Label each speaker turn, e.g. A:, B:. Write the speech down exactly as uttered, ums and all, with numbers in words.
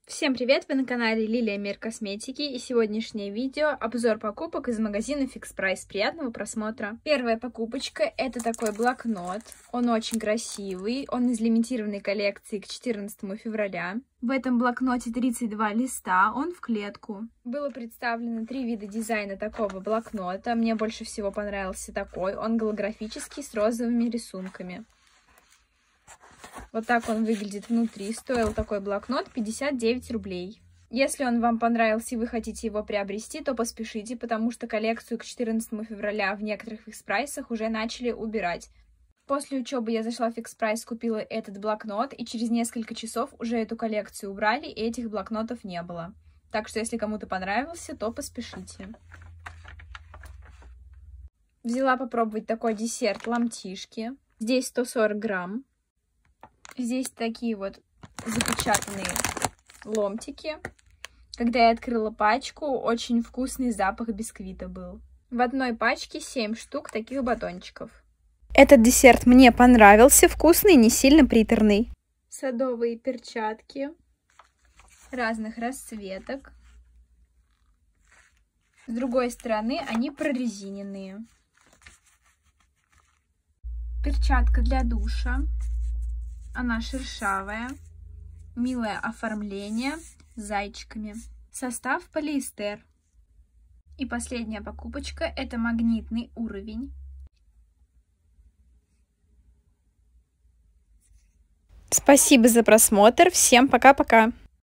A: Всем привет! Вы на канале Лилия Мир Косметики, и сегодняшнее видео обзор покупок из магазина Fix Price. Приятного просмотра! Первая покупочка — это такой блокнот. Он очень красивый, он из лимитированной коллекции к четырнадцатому февраля. В этом блокноте тридцать два листа, он в клетку. Было представлено три вида дизайна такого блокнота. Мне больше всего понравился такой. Он голографический, с розовыми рисунками. Вот так он выглядит внутри. Стоил такой блокнот пятьдесят девять рублей. Если он вам понравился и вы хотите его приобрести, то поспешите, потому что коллекцию к четырнадцатому февраля в некоторых фикс-прайсах уже начали убирать. После учебы я зашла в фикс-прайс, купила этот блокнот, и через несколько часов уже эту коллекцию убрали, и этих блокнотов не было. Так что, если кому-то понравился, то поспешите. Взяла попробовать такой десерт ломтишки. Здесь сто сорок грамм. Здесь такие вот запечатанные ломтики. Когда я открыла пачку, очень вкусный запах бисквита был. В одной пачке семь штук таких батончиков. Этот десерт мне понравился, вкусный, не сильно приторный. Садовые перчатки разных расцветок. С другой стороны они прорезиненные. Перчатка для душа. Она шершавая, милое оформление с зайчиками. Состав полиэстер. И последняя покупочка — это магнитный уровень. Спасибо за просмотр. Всем пока-пока.